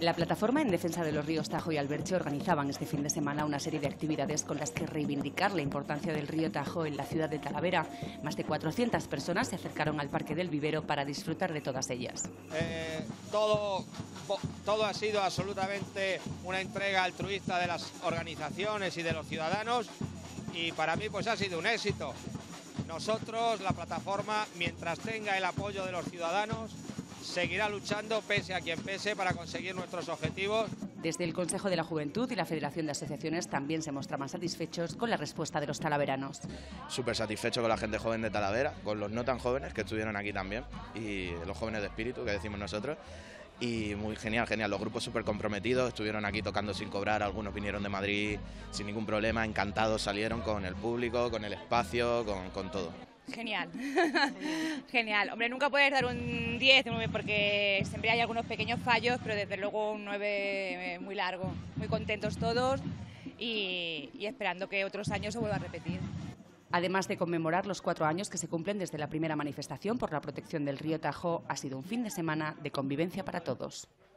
La plataforma en defensa de los ríos Tajo y Alberche organizaban este fin de semana una serie de actividades con las que reivindicar la importancia del río Tajo en la ciudad de Talavera. Más de 400 personas se acercaron al Parque del Vivero para disfrutar de todas ellas. Todo ha sido absolutamente una entrega altruista de las organizaciones y de los ciudadanos, y para mí pues ha sido un éxito. Nosotros, la plataforma, mientras tenga el apoyo de los ciudadanos, seguirá luchando pese a quien pese para conseguir nuestros objetivos. Desde el Consejo de la Juventud y la Federación de Asociaciones también se mostraban satisfechos con la respuesta de los talaveranos. Súper satisfecho con la gente joven de Talavera, con los no tan jóvenes que estuvieron aquí también, y los jóvenes de espíritu que decimos nosotros. Y muy genial, los grupos súper comprometidos, estuvieron aquí tocando sin cobrar, algunos vinieron de Madrid sin ningún problema, encantados salieron con el público, con el espacio, con todo. Genial, genial. Hombre, nunca puedes dar un 10, porque siempre hay algunos pequeños fallos, pero desde luego un 9 muy largo. Muy contentos todos y esperando que otros años se vuelva a repetir. Además de conmemorar los 4 años que se cumplen desde la primera manifestación por la protección del río Tajo, ha sido un fin de semana de convivencia para todos.